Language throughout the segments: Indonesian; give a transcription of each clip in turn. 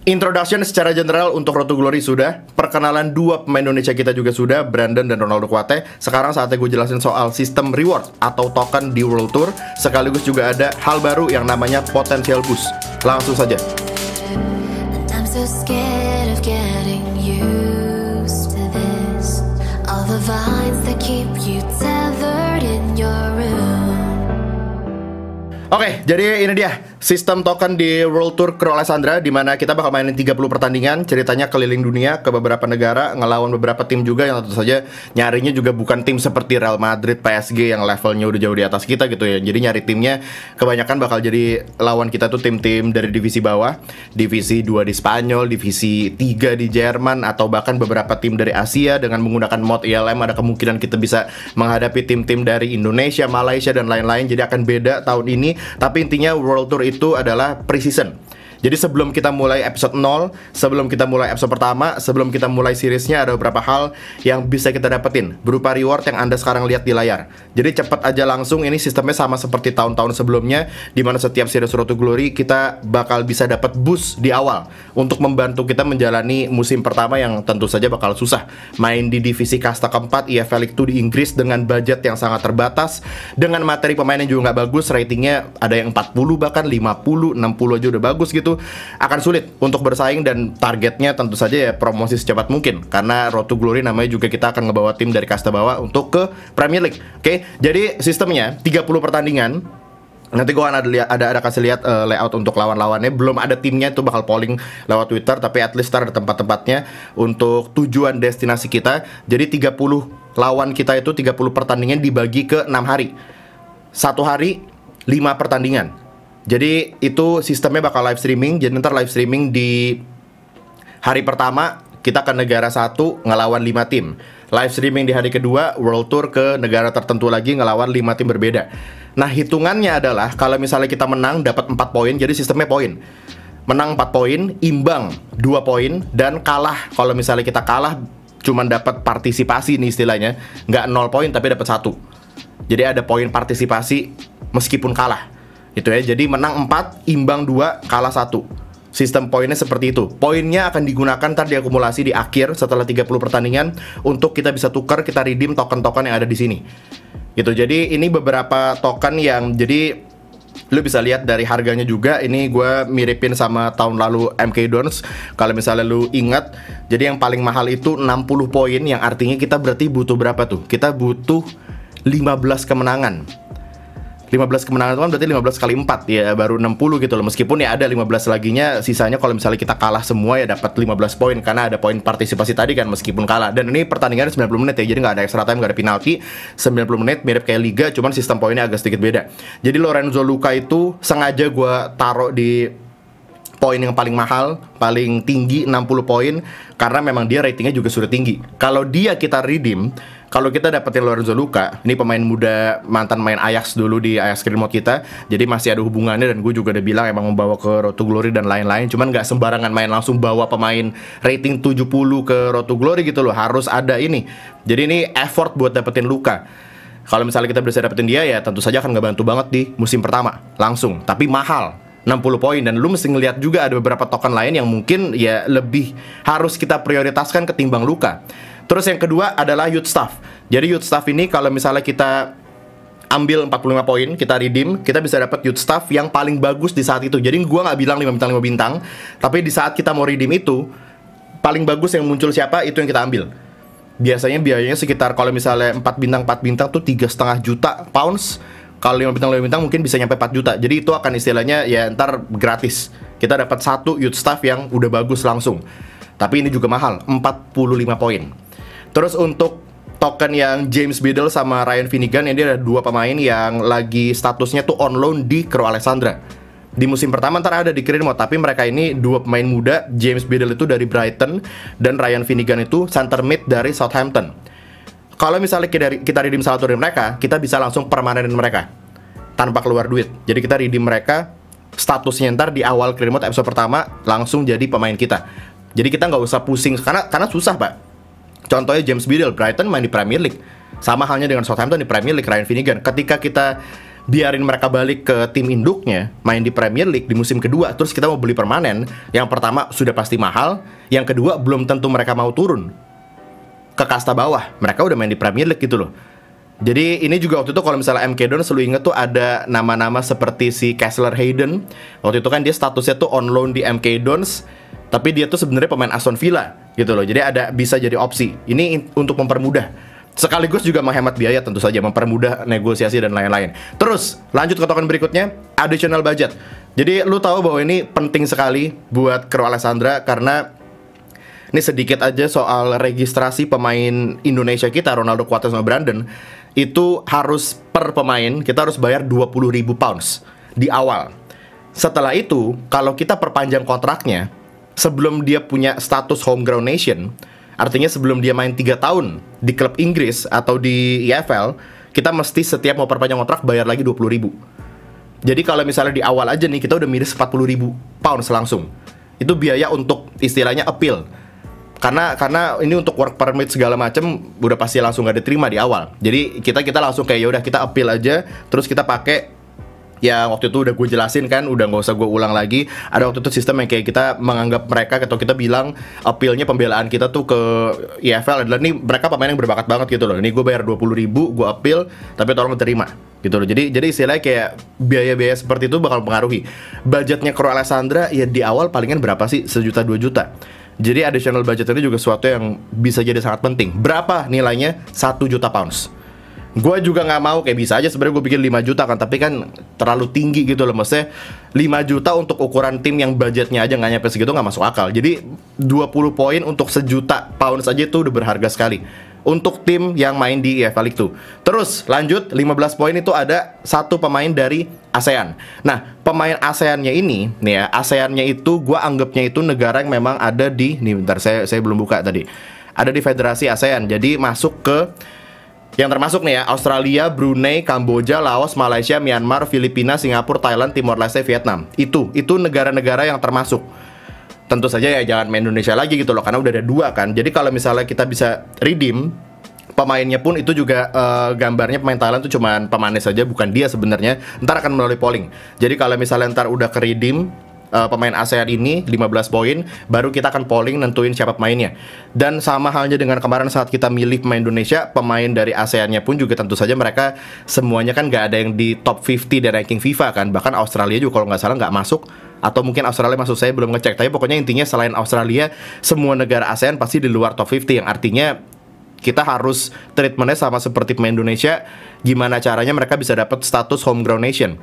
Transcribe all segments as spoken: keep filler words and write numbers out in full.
Introduction secara general untuk Road to Glory sudah. Perkenalan dua pemain Indonesia kita juga sudah, Brandon dan Ronaldo Kuate. Sekarang saatnya gue jelasin soal sistem reward atau token di World Tour. Sekaligus juga ada hal baru yang namanya Potential Boost. Langsung saja. I'm so scared of getting used to this. All the vines that keep you tethered in your room. Oke, jadi ini dia sistem token di World Tour Cro Alessandra, di mana kita bakal mainin tiga puluh pertandingan, ceritanya keliling dunia ke beberapa negara, ngelawan beberapa tim juga yang tentu saja nyarinya juga bukan tim seperti Real Madrid, P S G yang levelnya udah jauh di atas kita gitu ya. Jadi nyari timnya kebanyakan bakal jadi lawan kita tuh tim-tim dari divisi bawah, divisi dua di Spanyol, divisi tiga di Jerman, atau bahkan beberapa tim dari Asia. Dengan menggunakan mod I L M ada kemungkinan kita bisa menghadapi tim-tim dari Indonesia, Malaysia, dan lain-lain. Jadi akan beda tahun ini. Tapi intinya World Tour itu adalah pre-season. Jadi sebelum kita mulai episode nol, sebelum kita mulai episode pertama, sebelum kita mulai seriesnya, ada beberapa hal yang bisa kita dapetin berupa reward yang Anda sekarang lihat di layar. Jadi cepat aja langsung, ini sistemnya sama seperti tahun-tahun sebelumnya, di mana setiap series Road to Glory kita bakal bisa dapat boost di awal untuk membantu kita menjalani musim pertama yang tentu saja bakal susah. Main di divisi kasta keempat I F L League dua di Inggris dengan budget yang sangat terbatas, dengan materi pemain yang juga nggak bagus, ratingnya ada yang empat puluh bahkan lima puluh, enam puluh aja udah bagus gitu. Akan sulit untuk bersaing, dan targetnya tentu saja ya promosi secepat mungkin, karena Road to Glory namanya juga kita akan ngebawa tim dari kasta bawah untuk ke Premier League. Oke, jadi sistemnya tiga puluh pertandingan. Nanti gue akan ada, ada, ada kasih lihat uh, layout untuk lawan-lawannya. Belum ada timnya, itu bakal polling lewat Twitter, tapi at least ada tempat-tempatnya untuk tujuan destinasi kita. Jadi tiga puluh lawan kita itu, tiga puluh pertandingan dibagi ke enam hari. Satu hari lima pertandingan. Jadi itu sistemnya bakal live streaming. Jadi ntar live streaming di hari pertama kita ke negara satu ngelawan lima tim. Live streaming di hari kedua World Tour ke negara tertentu lagi ngelawan lima tim berbeda. Nah hitungannya adalah kalau misalnya kita menang dapat empat poin. Jadi sistemnya poin. Menang empat poin, imbang dua poin, dan kalah. Kalau misalnya kita kalah cuman dapat partisipasi nih istilahnya. Nggak nol poin tapi dapat satu. Jadi ada poin partisipasi meskipun kalah. Itu ya, jadi menang empat, imbang dua, kalah satu. Sistem poinnya seperti itu. Poinnya akan digunakan ntar diakumulasi di akhir setelah tiga puluh pertandingan untuk kita bisa tukar, kita redeem token-token yang ada di sini. Gitu. Jadi ini beberapa token yang jadi lu bisa lihat dari harganya juga. Ini gue miripin sama tahun lalu M K Dons. Kalau misalnya lu ingat, jadi yang paling mahal itu enam puluh poin, yang artinya kita berarti butuh berapa tuh? Kita butuh lima belas kemenangan. lima belas kemenangan itu kan berarti lima belas kali empat, ya baru enam puluh gitu loh. Meskipun ya ada lima belas laginya, sisanya kalau misalnya kita kalah semua ya dapat lima belas poin, karena ada poin partisipasi tadi kan meskipun kalah. Dan ini pertandingannya sembilan puluh menit ya, jadi nggak ada extra time, nggak ada penalti. Sembilan puluh menit, mirip kayak Liga, cuman sistem poinnya agak sedikit beda. Jadi Lorenzo Luca itu sengaja gue taruh di poin yang paling mahal, paling tinggi, enam puluh poin, karena memang dia ratingnya juga sudah tinggi. Kalau dia kita redeem, kalau kita dapetin Lorenzo Luca, ini pemain muda, mantan main Ajax dulu di Ajax Screen Mode kita, jadi masih ada hubungannya, dan gue juga udah bilang emang membawa ke Road to Glory dan lain-lain. Cuman nggak sembarangan main langsung bawa pemain rating tujuh puluh ke Road to Glory gitu loh, harus ada ini. Jadi ini effort buat dapetin Luca. Kalau misalnya kita bisa dapetin dia, ya tentu saja akan ngebantu banget di musim pertama langsung, tapi mahal. enam puluh poin, dan lu mesti ngeliat juga ada beberapa token lain yang mungkin ya lebih harus kita prioritaskan ketimbang Luka. Terus yang kedua adalah youth staff. Jadi youth staff ini kalau misalnya kita ambil empat puluh lima poin, kita redeem, kita bisa dapat youth staff yang paling bagus di saat itu. Jadi gua nggak bilang lima bintang lima bintang, tapi di saat kita mau redeem itu paling bagus yang muncul siapa, itu yang kita ambil. Biasanya biayanya sekitar kalau misalnya empat bintang empat bintang tuh tiga setengah juta pounds. Kalau lima bintang lima bintang mungkin bisa nyampe empat juta. Jadi itu akan istilahnya ya ntar gratis. Kita dapat satu youth staff yang udah bagus langsung. Tapi ini juga mahal, empat puluh lima poin. Terus untuk token yang James Biddle sama Ryan Finnegan, ini ada dua pemain yang lagi statusnya tuh on loan di Cro Alessandra. Di musim pertama ntar ada di Green Mode, tapi mereka ini dua pemain muda. James Biddle itu dari Brighton dan Ryan Finnegan itu center mid dari Southampton. Kalau misalnya kita, kita redeem salah satu dari mereka, kita bisa langsung permanenin mereka tanpa keluar duit. Jadi kita redeem mereka, statusnya ntar di awal Clear Mode episode pertama langsung jadi pemain kita. Jadi kita nggak usah pusing, karena karena susah pak. Contohnya James Biddle, Brighton main di Premier League. Sama halnya dengan Southampton di Premier League, Ryan Finnegan. Ketika kita biarin mereka balik ke tim induknya, main di Premier League di musim kedua, terus kita mau beli permanen, yang pertama sudah pasti mahal, yang kedua belum tentu mereka mau turun ke kasta bawah, mereka udah main di Premier League gitu loh. Jadi ini juga waktu itu kalau misalnya M K Dons lu inget tuh ada nama-nama seperti si Kessler Hayden. Waktu itu kan dia statusnya tuh on loan di M K Dons, tapi dia tuh sebenarnya pemain Aston Villa gitu loh. Jadi ada bisa jadi opsi. Ini untuk mempermudah. Sekaligus juga menghemat biaya tentu saja, mempermudah negosiasi dan lain-lain. Terus lanjut ke token berikutnya, additional budget. Jadi lu tahu bahwa ini penting sekali buat Cruyff Alexandra karena ini sedikit aja soal registrasi pemain Indonesia kita, Ronaldo, Coates sama Brandon. Itu harus per pemain kita harus bayar dua puluh ribu pounds di awal. Setelah itu, kalau kita perpanjang kontraknya sebelum dia punya status homegrown nation, artinya sebelum dia main tiga tahun di klub Inggris atau di E F L, kita mesti setiap mau perpanjang kontrak bayar lagi dua puluh ribu. Jadi kalau misalnya di awal aja nih kita udah miris empat puluh ribu pounds langsung. Itu biaya untuk istilahnya appeal. Karena karena ini untuk work permit segala macam udah pasti langsung gak diterima di awal. Jadi kita kita langsung kayak ya udah kita appeal aja, terus kita pakai ya waktu itu udah gue jelasin kan, udah nggak usah gue ulang lagi. Ada waktu itu sistem yang kayak kita menganggap mereka atau kita bilang appealnya pembelaan kita tuh ke E F L adalah nih mereka pemain yang berbakat banget gitu loh. Ini gue bayar dua puluh ribu, gue appeal, tapi tolong diterima gitu loh. Jadi jadi istilahnya kayak biaya-biaya seperti itu bakal mempengaruhi. Budgetnya Cruyff Alexandra ya di awal palingan berapa sih? Sejuta dua juta. Jadi additional budget itu juga sesuatu yang bisa jadi sangat penting. Berapa nilainya? Satu juta pounds. Gue juga nggak mau, kayak bisa aja sebenarnya gue bikin lima juta kan, tapi kan terlalu tinggi gitu loh. Maksudnya lima juta untuk ukuran tim yang budgetnya aja nggak nyampe segitu nggak masuk akal. Jadi dua puluh poin untuk sejuta pounds aja itu udah berharga sekali untuk tim yang main di E F L League Two. Terus lanjut, lima belas poin itu ada satu pemain dari ASEAN. Nah, pemain ASEAN-nya ini, nih ya, ASEAN-nya itu gue anggapnya itu negara yang memang ada di, nih bentar saya saya belum buka tadi. Ada di Federasi ASEAN. Jadi masuk ke yang termasuk nih ya, Australia, Brunei, Kamboja, Laos, Malaysia, Myanmar, Filipina, Singapura, Thailand, Timor Leste, Vietnam. Itu itu negara-negara yang termasuk. Tentu saja ya jangan main Indonesia lagi gitu loh, karena udah ada dua kan. Jadi kalau misalnya kita bisa redeem pemainnya pun itu juga uh, gambarnya pemain Thailand tuh cuman pemanis saja, bukan dia sebenarnya. Ntar akan melalui polling. Jadi kalau misalnya ntar udah ke redeem uh, pemain ASEAN ini lima belas poin, baru kita akan polling nentuin siapa pemainnya. Dan sama halnya dengan kemarin saat kita milih pemain Indonesia, pemain dari ASEAN-nya pun juga tentu saja mereka semuanya kan nggak ada yang di top lima puluh dan ranking FIFA kan. Bahkan Australia juga kalau nggak salah nggak masuk. Atau mungkin Australia masuk, saya belum ngecek. Tapi pokoknya intinya selain Australia, semua negara ASEAN pasti di luar top lima puluh. Yang artinya kita harus treatmentnya sama seperti pemain Indonesia. Gimana caranya mereka bisa dapat status homegrown nation.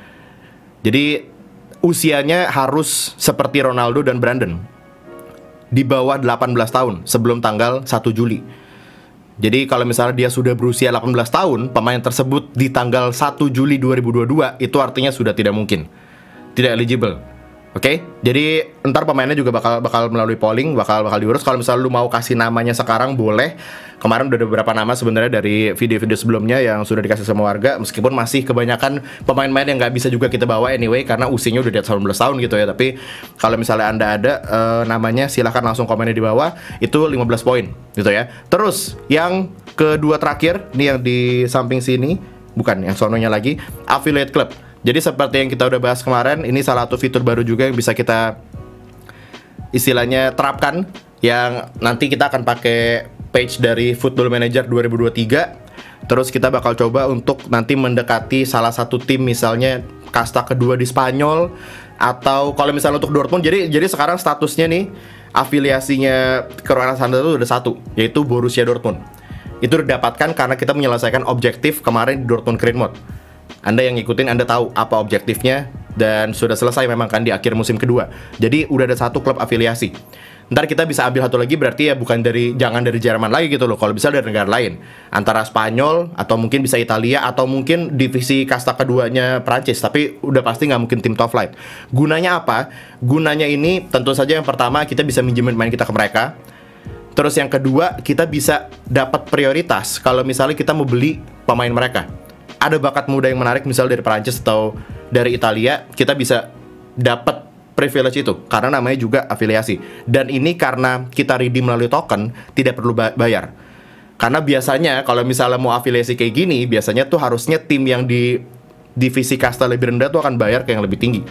Jadi usianya harus seperti Ronaldo dan Brandon, di bawah delapan belas tahun sebelum tanggal satu Juli. Jadi kalau misalnya dia sudah berusia delapan belas tahun, pemain tersebut di tanggal satu Juli dua ribu dua puluh dua, itu artinya sudah tidak mungkin, tidak eligible. Oke, okay? Jadi ntar pemainnya juga bakal bakal melalui polling, bakal bakal diurus. Kalau misalnya lu mau kasih namanya sekarang boleh. Kemarin udah ada beberapa nama sebenarnya dari video-video sebelumnya yang sudah dikasih sama warga. Meskipun masih kebanyakan pemain-pemain yang nggak bisa juga kita bawa anyway karena usianya udah di atas delapan belas tahun gitu ya. Tapi kalau misalnya anda ada uh, namanya, silahkan langsung komennya di bawah. Itu lima belas poin gitu ya. Terus yang kedua terakhir, nih yang di samping sini, bukan yang sononya lagi, affiliate club. Jadi seperti yang kita udah bahas kemarin, ini salah satu fitur baru juga yang bisa kita istilahnya terapkan, yang nanti kita akan pakai page dari Football Manager dua ribu dua puluh tiga. Terus kita bakal coba untuk nanti mendekati salah satu tim, misalnya kasta kedua di Spanyol, atau kalau misalnya untuk Dortmund, jadi jadi sekarang statusnya nih afiliasinya Cruyff Alexandra itu udah satu, yaitu Borussia Dortmund. Itu didapatkan karena kita menyelesaikan objektif kemarin di Dortmund Career Mode. Anda yang ngikutin, Anda tahu apa objektifnya, dan sudah selesai memang kan di akhir musim kedua. Jadi udah ada satu klub afiliasi. Ntar kita bisa ambil satu lagi, berarti ya bukan dari, jangan dari Jerman lagi gitu loh. Kalau bisa dari negara lain, antara Spanyol atau mungkin bisa Italia atau mungkin divisi kasta keduanya Prancis. Tapi udah pasti nggak mungkin tim top flight. Gunanya apa? Gunanya ini tentu saja yang pertama kita bisa minjemin main kita ke mereka. Terus yang kedua kita bisa dapat prioritas kalau misalnya kita mau beli pemain mereka. Ada bakat muda yang menarik misalnya dari Perancis atau dari Italia, kita bisa dapat privilege itu karena namanya juga afiliasi. Dan ini karena kita redeem melalui token, tidak perlu bayar. Karena biasanya kalau misalnya mau afiliasi kayak gini, biasanya tuh harusnya tim yang di divisi kasta lebih rendah tuh akan bayar ke yang lebih tinggi.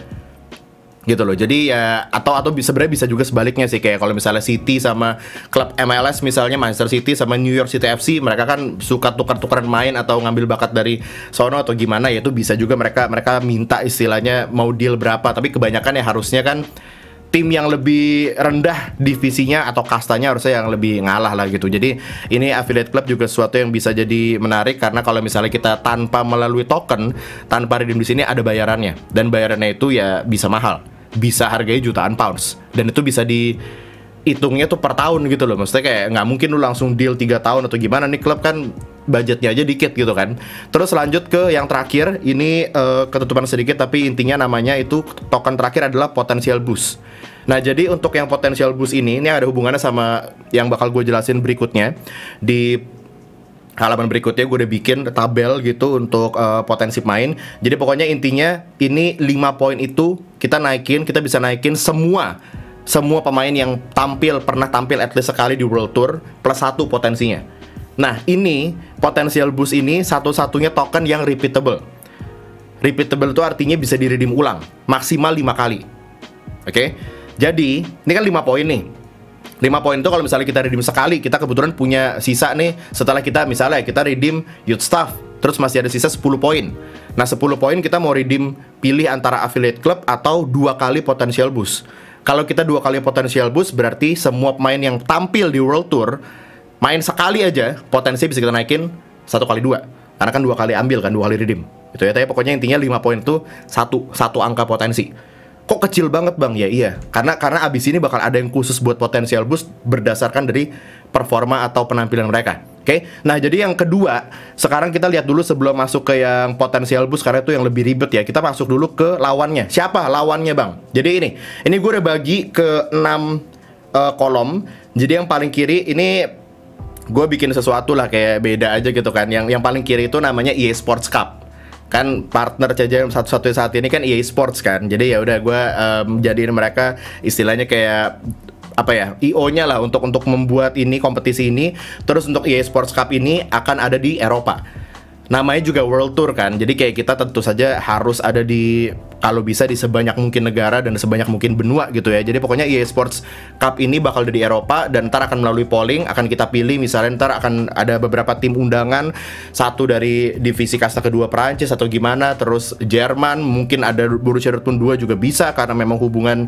Gitu loh. Jadi ya atau atau bisa sebenarnya bisa juga sebaliknya sih, kayak kalau misalnya City sama klub M L S misalnya Manchester City sama New York City F C, mereka kan suka tukar-tukaran main atau ngambil bakat dari sono atau gimana, ya itu bisa juga mereka mereka minta istilahnya mau deal berapa, tapi kebanyakan ya harusnya kan tim yang lebih rendah divisinya atau kastanya harusnya yang lebih ngalah lah gitu. Jadi ini affiliate club juga sesuatu yang bisa jadi menarik, karena kalau misalnya kita tanpa melalui token, tanpa redeem di sini ada bayarannya, dan bayarannya itu ya bisa mahal. Bisa harganya jutaan pounds, dan itu bisa dihitungnya tuh per tahun gitu loh. Maksudnya kayak nggak mungkin lu langsung deal tiga tahun atau gimana, nih klub kan budgetnya aja dikit gitu kan. Terus lanjut ke yang terakhir, ini uh, ketutupan sedikit tapi intinya namanya itu token terakhir adalah potential boost. Nah jadi untuk yang potential boost ini, ini ada hubungannya sama yang bakal gue jelasin berikutnya. Di halaman berikutnya gue udah bikin tabel gitu untuk uh, potensi main. Jadi pokoknya intinya ini lima poin itu kita naikin, kita bisa naikin semua semua pemain yang tampil pernah tampil at least sekali di World Tour plus satu potensinya. Nah ini potential boost ini satu-satunya token yang repeatable. Repeatable itu artinya bisa di-redeem ulang maksimal lima kali. Oke. Okay? Jadi ini kan lima poin nih. lima poin itu kalau misalnya kita redeem sekali, kita kebetulan punya sisa nih. Setelah kita misalnya kita redeem youth staff, terus masih ada sisa sepuluh poin. Nah sepuluh poin kita mau redeem, pilih antara affiliate club atau dua kali potential boost. Kalau kita dua kali potential boost, berarti semua pemain yang tampil di World Tour main sekali aja, potensi bisa kita naikin satu kali dua. Karena kan dua kali ambil kan, dua kali redeem. Itu ya, tapi pokoknya intinya lima poin itu satu, satu angka potensi. Kok kecil banget bang? Ya iya, karena karena abis ini bakal ada yang khusus buat potensial boost berdasarkan dari performa atau penampilan mereka. Oke, okay? Nah jadi yang kedua, sekarang kita lihat dulu sebelum masuk ke yang potensial boost, karena itu yang lebih ribet ya. Kita masuk dulu ke lawannya. Siapa lawannya bang? Jadi ini, ini gue udah bagi ke enam uh, kolom. Jadi yang paling kiri ini gue bikin sesuatu lah kayak beda aja gitu kan. Yang yang paling kiri itu namanya E A Sports Cup. Kan partner C J M satu-satunya saat ini kan E A Sports kan. Jadi ya udah gue um, jadiin mereka istilahnya kayak apa ya, I O-nya lah untuk untuk membuat ini kompetisi ini. Terus untuk E A Sports Cup ini akan ada di Eropa. Namanya juga World Tour kan. Jadi kayak kita tentu saja harus ada di, kalau bisa di sebanyak mungkin negara dan sebanyak mungkin benua gitu ya. Jadi pokoknya E A Sports Cup ini bakal ada di Eropa, dan ntar akan melalui polling, akan kita pilih misalnya ntar akan ada beberapa tim undangan, satu dari divisi kasta kedua Perancis atau gimana, terus Jerman, mungkin ada Borussia Dortmund dua juga bisa, karena memang hubungan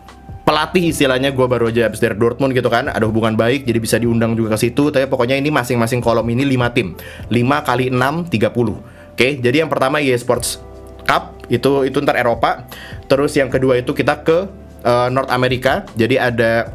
pelatih istilahnya, gue baru aja habis dari Dortmund gitu kan, ada hubungan baik jadi bisa diundang juga ke situ. Tapi pokoknya ini masing-masing kolom ini lima tim, lima kali enam, tiga puluh. Oke, jadi yang pertama E A Sports Cup itu itu ntar Eropa. Terus yang kedua itu kita ke uh, North America. Jadi ada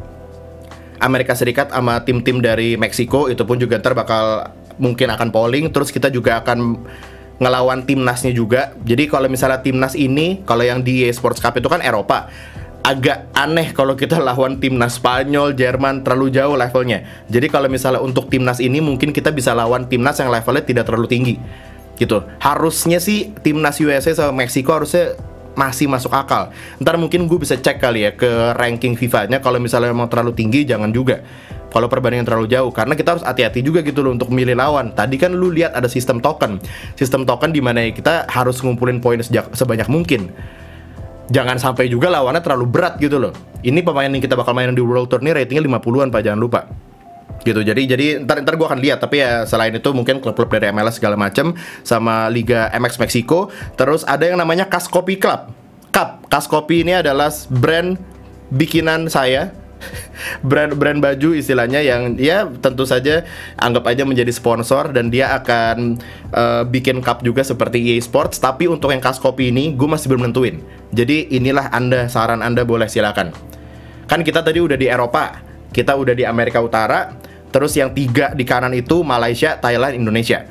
Amerika Serikat sama tim-tim dari Meksiko, itu pun juga ntar bakal mungkin akan polling. Terus kita juga akan ngelawan timnasnya juga. Jadi kalau misalnya timnas ini, kalau yang di E A Sports Cup itu kan Eropa, agak aneh kalau kita lawan timnas Spanyol, Jerman, terlalu jauh levelnya. Jadi kalau misalnya untuk timnas ini mungkin kita bisa lawan timnas yang levelnya tidak terlalu tinggi gitu. Harusnya sih timnas U S A sama Meksiko harusnya masih masuk akal. Ntar mungkin gue bisa cek kali ya ke ranking FIFA-nya. Kalau misalnya memang terlalu tinggi jangan juga. Kalau perbandingan terlalu jauh, karena kita harus hati-hati juga gitu loh untuk milih lawan. Tadi kan lu lihat ada sistem token. Sistem token di mana kita harus ngumpulin poin sejak, sebanyak mungkin. Jangan sampai juga lawannya terlalu berat gitu loh. Ini pemain yang kita bakal mainin di World Tour ini ratingnya lima puluhan Pak, jangan lupa. Gitu. Jadi jadi ntar ntar gue akan lihat, tapi ya selain itu mungkin klub-klub dari M L S segala macam sama Liga M X Meksiko. Terus ada yang namanya Cascopy Club. Cup. Cascopy ini adalah brand bikinan saya. brand brand baju istilahnya yang ya tentu saja anggap aja menjadi sponsor, dan dia akan uh, bikin cup juga seperti E A Sports. Tapi untuk yang Cascopy ini gue masih belum nentuin. Jadi inilah Anda, saran Anda boleh silakan. Kan kita tadi udah di Eropa, kita udah di Amerika Utara, terus yang tiga di kanan itu Malaysia, Thailand, Indonesia.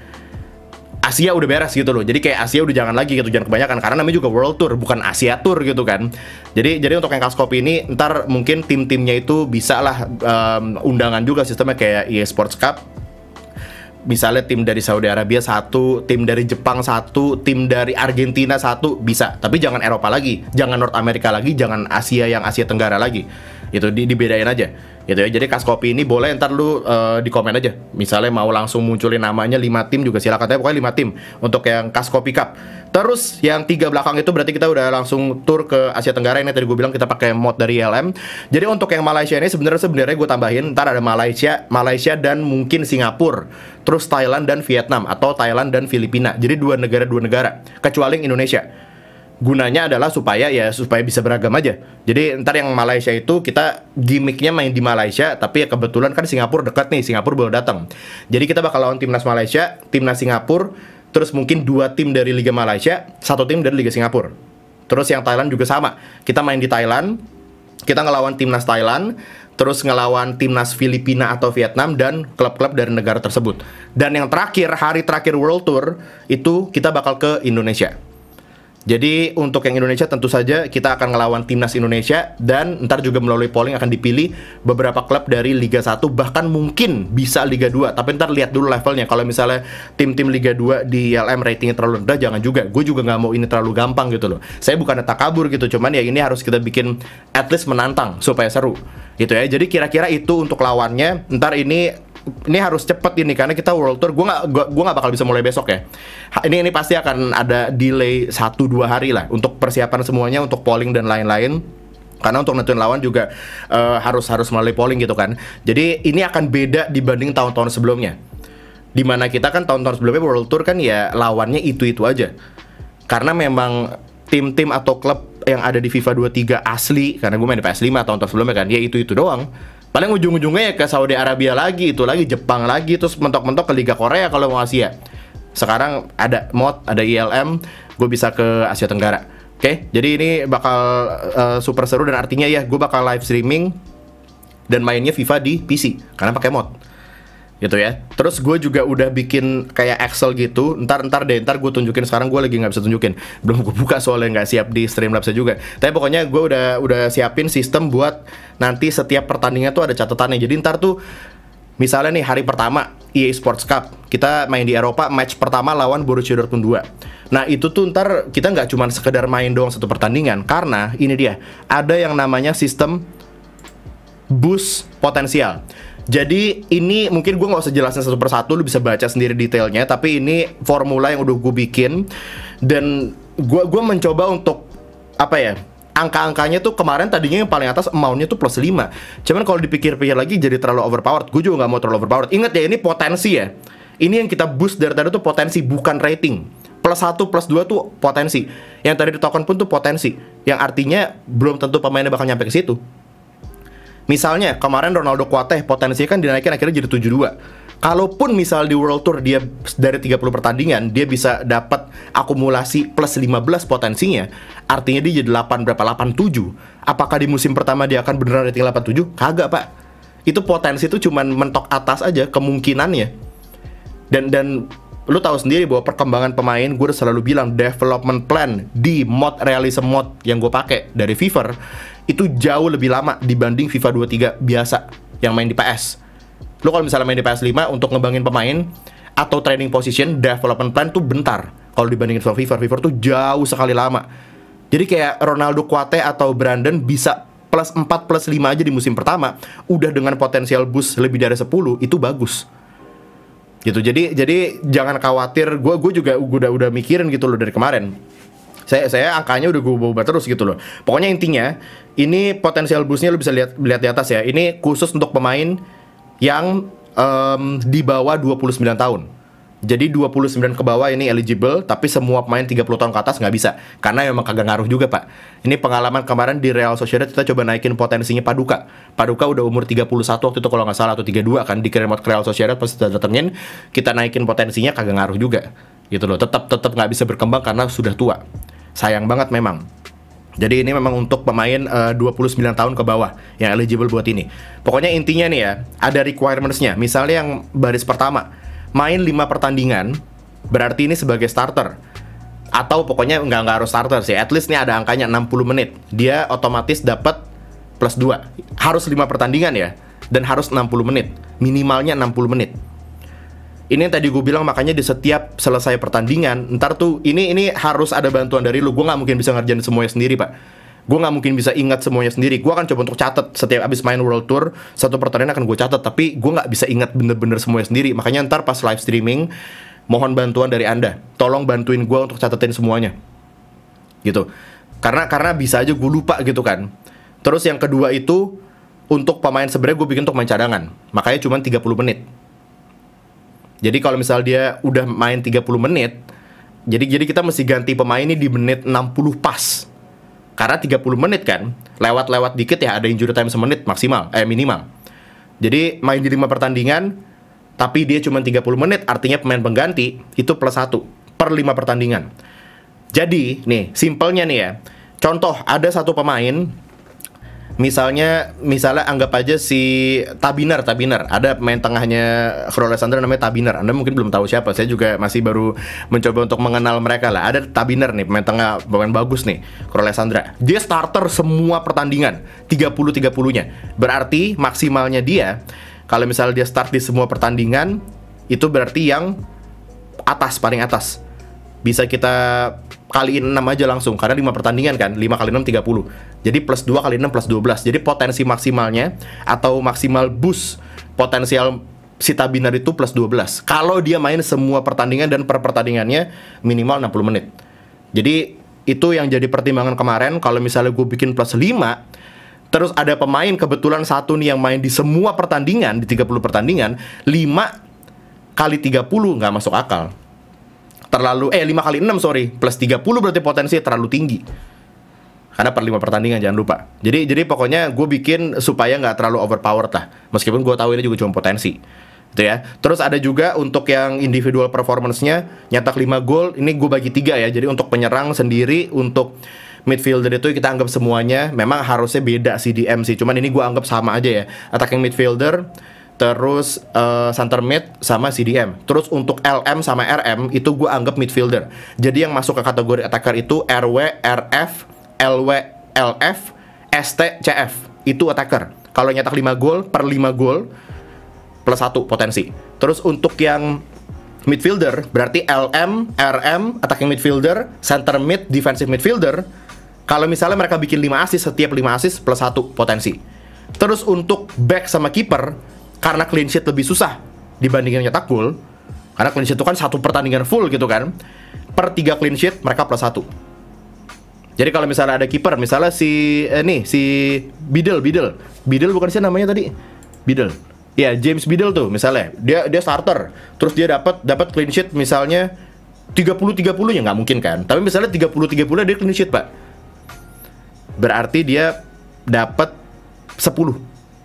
Asia udah beres gitu loh. Jadi kayak Asia udah jangan lagi gitu, jangan kebanyakan, karena namanya juga World Tour, bukan Asia Tour gitu kan. Jadi jadi untuk yang Cascopy ini ntar mungkin tim-timnya itu bisa lah um, undangan juga sistemnya kayak E A Sports Cup. Misalnya tim dari Saudi Arabia satu, tim dari Jepang satu, tim dari Argentina satu, bisa. Tapi jangan Eropa lagi, jangan North America lagi, jangan Asia yang Asia Tenggara lagi. Itu di, dibedain aja gitu ya. Jadi Kaskopi ini boleh ntar lu uh, di komen aja. Misalnya mau langsung munculin namanya lima tim juga silakan. Tapi pokoknya lima tim untuk yang Kaskopi Cup. Terus yang tiga belakang itu berarti kita udah langsung tur ke Asia Tenggara. Ini tadi gue bilang kita pakai mod dari I L M. Jadi untuk yang Malaysia ini sebenarnya sebenarnya gue tambahin ntar ada Malaysia, Malaysia dan mungkin Singapura. Terus Thailand dan Vietnam atau Thailand dan Filipina. Jadi dua negara dua negara. Kecuali Indonesia. Gunanya adalah supaya ya supaya bisa beragam aja. Jadi ntar yang Malaysia itu kita gimmicknya main di Malaysia, tapi ya kebetulan kan Singapura dekat nih, Singapura baru datang. Jadi kita bakal lawan timnas Malaysia, timnas Singapura, terus mungkin dua tim dari Liga Malaysia, satu tim dari Liga Singapura. Terus yang Thailand juga sama. Kita main di Thailand, kita ngelawan timnas Thailand, terus ngelawan timnas Filipina atau Vietnam dan klub-klub dari negara tersebut. Dan yang terakhir, hari terakhir World Tour itu kita bakal ke Indonesia. Jadi untuk yang Indonesia tentu saja kita akan ngelawan timnas Indonesia dan ntar juga melalui polling akan dipilih beberapa klub dari Liga satu bahkan mungkin bisa Liga dua. Tapi ntar lihat dulu levelnya. Kalau misalnya tim-tim Liga dua di I L M ratingnya terlalu rendah, jangan juga. Gue juga nggak mau ini terlalu gampang gitu loh. Saya bukan takabur gitu, cuman ya ini harus kita bikin at least menantang supaya seru gitu ya. Jadi kira-kira itu untuk lawannya. Ntar ini ini harus cepet ini karena kita World Tour. Gue nggak gue gue nggak bakal bisa mulai besok ya. Ini ini pasti akan ada delay satu dua hari lah untuk persiapan semuanya, untuk polling dan lain-lain. Karena untuk nentuin lawan juga uh, harus harus melalui polling gitu kan. Jadi ini akan beda dibanding tahun-tahun sebelumnya. Dimana kita kan tahun-tahun sebelumnya World Tour kan ya lawannya itu-itu aja. Karena memang tim-tim atau klub yang ada di FIFA dua puluh tiga asli, karena gue main di P S lima tahun-tahun sebelumnya kan, ya itu-itu doang. Paling ujung-ujungnya ya ke Saudi Arabia lagi, itu lagi Jepang lagi, terus mentok-mentok ke Liga Korea kalau mau Asia. Sekarang ada mod, ada I L M, gue bisa ke Asia Tenggara. Oke, okay? Jadi ini bakal uh, super seru dan artinya ya gue bakal live streaming dan mainnya FIFA di P C karena pakai mod. Gitu ya. Terus gue juga udah bikin kayak Excel gitu. Ntar ntar deh, ntar gue tunjukin. Sekarang gue lagi nggak bisa tunjukin. Belum gue buka soalnya nggak siap di Streamlabs juga. Tapi pokoknya gue udah udah siapin sistem buat nanti setiap pertandingan tuh ada catatannya. Jadi ntar tuh misalnya nih hari pertama E A Sports Cup kita main di Eropa, match pertama lawan Borussia Dortmund dua. Nah itu tuh ntar kita nggak cuma sekedar main doang satu pertandingan, karena ini dia ada yang namanya sistem boost potensial. Jadi ini mungkin gue nggak usah jelasin satu persatu, lu bisa baca sendiri detailnya. Tapi ini formula yang udah gue bikin dan gue gue mencoba untuk apa ya, angka-angkanya tuh kemarin tadinya yang paling atas amount-nya tuh plus lima. Cuman kalau dipikir-pikir lagi jadi terlalu overpowered. Gue juga nggak mau terlalu overpowered. Ingat ya, ini potensi ya. Ini yang kita boost dari tadi tuh potensi, bukan rating. Plus satu, plus dua tuh potensi. Yang tadi di token pun tuh potensi. Yang artinya belum tentu pemainnya bakal nyampe ke situ. Misalnya kemarin Ronaldo Kuateh potensinya kan dinaikin akhirnya jadi tujuh dua. Kalaupun misal di World Tour dia dari tiga puluh pertandingan dia bisa dapat akumulasi plus lima belas potensinya, artinya dia jadi delapan berapa, delapan tujuh. Apakah di musim pertama dia akan beneran rating delapan tujuh? Kagak, Pak. Itu potensi itu cuman mentok atas aja kemungkinannya. Dan dan lu tahu sendiri bahwa perkembangan pemain, gue udah selalu bilang development plan di mod realism mod yang gue pakai dari FIFA itu jauh lebih lama dibanding FIFA dua puluh tiga biasa yang main di P S. Lu kalau misalnya main di P S lima untuk ngembangin pemain atau training position, development plan tuh bentar. Kalau dibandingin sama FIFA, FIFA tuh jauh sekali lama. Jadi kayak Ronaldo Kuate atau Brandon bisa plus empat, plus lima aja di musim pertama, udah dengan potensial boost lebih dari sepuluh, itu bagus. Gitu. Jadi jadi jangan khawatir. Gue gue juga udah udah mikirin gitu loh dari kemarin. Saya saya angkanya udah gue ubah terus gitu loh. Pokoknya intinya ini potensial boostnya lo bisa lihat lihat di atas ya. Ini khusus untuk pemain yang um, di bawah dua puluh sembilan tahun. Jadi dua puluh sembilan ke bawah ini eligible, tapi semua pemain tiga puluh tahun ke atas nggak bisa. Karena memang kagak ngaruh juga, Pak. Ini pengalaman kemarin di Real Sociedad, kita coba naikin potensinya Paduka. Paduka udah umur tiga puluh satu waktu itu kalau nggak salah, atau tiga puluh dua kan, dikirim ke Real Sociedad pas kita datengin, kita naikin potensinya kagak ngaruh juga. Gitu loh, tetap tetap nggak bisa berkembang karena sudah tua. Sayang banget memang. Jadi ini memang untuk pemain uh, dua puluh sembilan tahun ke bawah yang eligible buat ini. Pokoknya intinya nih ya, ada requirements-nya. Misalnya yang baris pertama, main lima pertandingan, berarti ini sebagai starter. Atau pokoknya nggak, nggak harus starter sih, at least nih ada angkanya enam puluh menit. Dia otomatis dapat plus dua. Harus lima pertandingan ya, dan harus enam puluh menit. Minimalnya enam puluh menit. Ini yang tadi gue bilang, makanya di setiap selesai pertandingan, ntar tuh ini ini harus ada bantuan dari lu. Gue nggak mungkin bisa ngerjain semuanya sendiri, Pak. Gue nggak mungkin bisa ingat semuanya sendiri. Gue akan coba untuk catat setiap abis main World Tour, satu pertandingan akan gue catat. Tapi gue nggak bisa ingat bener-bener semuanya sendiri. Makanya ntar pas live streaming, mohon bantuan dari Anda. Tolong bantuin gue untuk catetin semuanya, gitu. Karena karena bisa aja gue lupa gitu kan. Terus yang kedua itu, untuk pemain sebenarnya gue bikin untuk main cadangan. Makanya cuma tiga puluh menit. Jadi kalau misal dia udah main tiga puluh menit, jadi jadi kita mesti ganti pemain ini di menit enam puluh pas. Karena tiga puluh menit kan, lewat-lewat dikit ya ada injury time semenit maksimal, eh minimal. Jadi main di lima pertandingan, tapi dia cuma tiga puluh menit, artinya pemain pengganti itu plus satu per lima pertandingan. Jadi nih, simpelnya nih ya. Contoh, ada satu pemain, misalnya misalnya anggap aja si Tabiner, Tabiner. Ada pemain tengahnya Krul Alexander namanya Tabiner. Anda mungkin belum tahu siapa. Saya juga masih baru mencoba untuk mengenal mereka lah. Ada Tabiner nih, pemain tengah pemain bagus nih, Krul Alexander. Dia starter semua pertandingan, tiga puluh tiga puluh-nya. Berarti maksimalnya dia, kalau misalnya dia start di semua pertandingan, itu berarti yang atas, paling atas. Bisa kita kaliin enam aja langsung, karena lima pertandingan kan, lima kali enam, tiga puluh. Jadi plus dua kali enam plus dua belas. Jadi potensi maksimalnya atau maksimal boost potensial si Tabiner itu plus dua belas. Kalau dia main semua pertandingan dan per pertandingannya minimal enam puluh menit. Jadi itu yang jadi pertimbangan kemarin. Kalau misalnya gue bikin plus lima, terus ada pemain kebetulan satu nih yang main di semua pertandingan, di tiga puluh pertandingan, lima kali tiga puluh nggak masuk akal. Terlalu, eh lima kali enam sorry, plus tiga puluh berarti potensi terlalu tinggi. Karena per lima pertandingan, jangan lupa. Jadi jadi pokoknya gue bikin supaya nggak terlalu overpowered lah. Meskipun gue tahu ini juga cuma potensi, gitu ya. Terus ada juga untuk yang individual performance-nya, nyetak lima gol, ini gue bagi tiga ya. Jadi untuk penyerang sendiri, untuk midfielder itu kita anggap semuanya memang harusnya beda C D M sih. Cuman ini gue anggap sama aja ya. Attacking midfielder, terus uh, center mid sama C D M. Terus untuk L M sama R M itu gue anggap midfielder. Jadi yang masuk ke kategori attacker itu R W, R F, L W, L F, S T, C F. Itu attacker. Kalau nyetak lima gol per lima gol plus satu potensi. Terus untuk yang midfielder berarti L M, R M, attacking midfielder, center mid, defensive midfielder. Kalau misalnya mereka bikin lima assist, setiap lima assist plus satu potensi. Terus untuk back sama kiper, karena clean sheet lebih susah dibandingin nyetak gol, karena clean sheet itu kan satu pertandingan full gitu kan, per tiga clean sheet mereka plus satu. Jadi kalau misalnya ada kiper, misalnya si eh, nih si Biddle, Biddle, Biddle bukan sih namanya tadi, Biddle, ya James Biddle tuh misalnya, dia dia starter, terus dia dapat dapat clean sheet misalnya tiga puluh tiga puluh ya nggak mungkin kan, tapi misalnya tiga puluh tiga puluh dia clean sheet pak, berarti dia dapat sepuluh.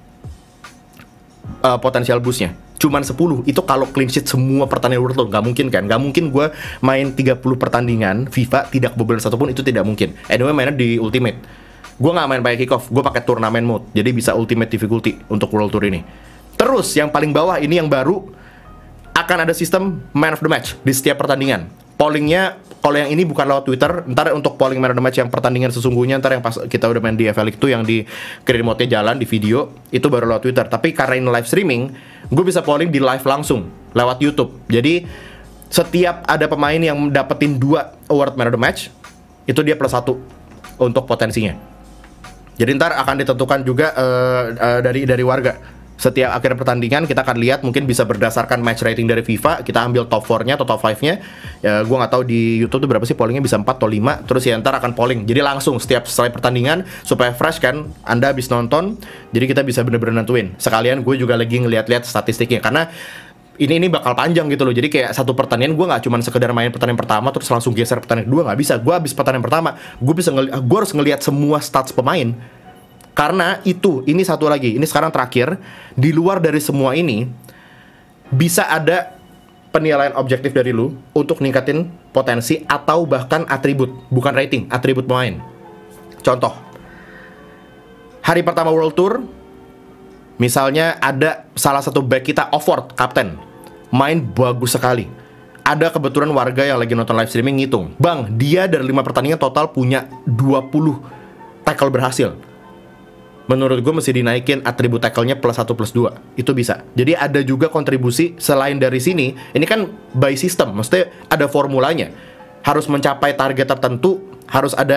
Uh, potensial boostnya cuman sepuluh. Itu kalau clean sheet semua pertandingan World Tour, nggak mungkin kan, nggak mungkin gue main tiga puluh pertandingan FIFA tidak kebobolan satupun, itu tidak mungkin. Anyway mainnya di Ultimate, gue nggak main pakai kickoff, gue pakai turnamen mode, jadi bisa Ultimate difficulty untuk World Tour ini. Terus yang paling bawah ini yang baru, akan ada sistem man of the match di setiap pertandingan. Pollingnya, kalau yang ini bukan lewat Twitter, ntar untuk polling man of the match yang pertandingan sesungguhnya, ntar yang pas kita udah main di F L itu yang di career mode-nya jalan di video, itu baru lewat Twitter. Tapi karena ini live streaming, gue bisa polling di live langsung lewat YouTube. Jadi setiap ada pemain yang dapetin dua award man of the match, itu dia plus satu untuk potensinya. Jadi ntar akan ditentukan juga uh, uh, dari dari warga. Setiap akhir pertandingan kita akan lihat, mungkin bisa berdasarkan match rating dari FIFA, kita ambil top four-nya atau top five-nya. Ya, gue nggak tahu di YouTube tuh berapa sih pollingnya, bisa empat atau lima. Terus ya ntar akan polling. Jadi langsung setiap setelah pertandingan, supaya fresh kan, Anda habis nonton, jadi kita bisa bener-bener nentuin. Sekalian gue juga lagi ngeliat-liat statistiknya, karena ini ini bakal panjang gitu loh. Jadi kayak satu pertandingan gue nggak cuma sekedar main pertandingan pertama terus langsung geser pertandingan kedua, nggak bisa. Gue habis pertandingan pertama, gue bisa ngeli- gue harus ngelihat semua stats pemain. Karena itu, ini satu lagi, ini sekarang terakhir, di luar dari semua ini, bisa ada penilaian objektif dari lu untuk ningkatin potensi atau bahkan atribut, bukan rating, atribut pemain. Contoh, hari pertama World Tour, misalnya ada salah satu back kita, Offord, kapten, main bagus sekali. Ada kebetulan warga yang lagi nonton live streaming ngitung, bang, dia dari lima pertandingan total punya dua puluh tackle berhasil. Menurut gue mesti dinaikin atribut tackle-nya plus satu plus dua. Itu bisa. Jadi ada juga kontribusi selain dari sini. Ini kan by system, maksudnya ada formulanya. Harus mencapai target tertentu, harus ada